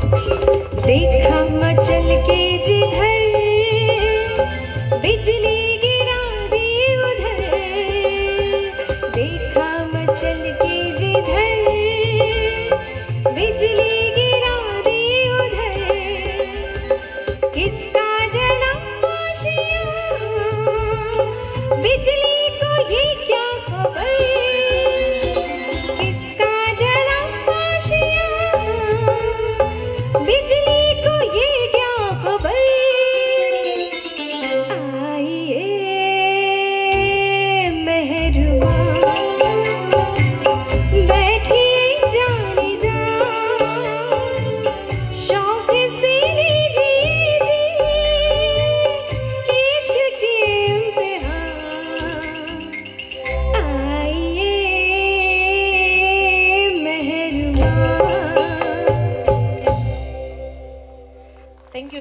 देखा मचल के जिधर बिजली गिरा दी उधर, देखा मचल के जिधर बिजली गिरा दी उधर। किसका जला आशियाँ बिजली को ये क्या खबर, किसका जला आशियाँ बिजली को ये क्या खबर। आइए मेहरबान बैठिए जाने जा, शौक से लीजिए जी इश्क के इम्तिहान। आइए मेहरबान। Thank you.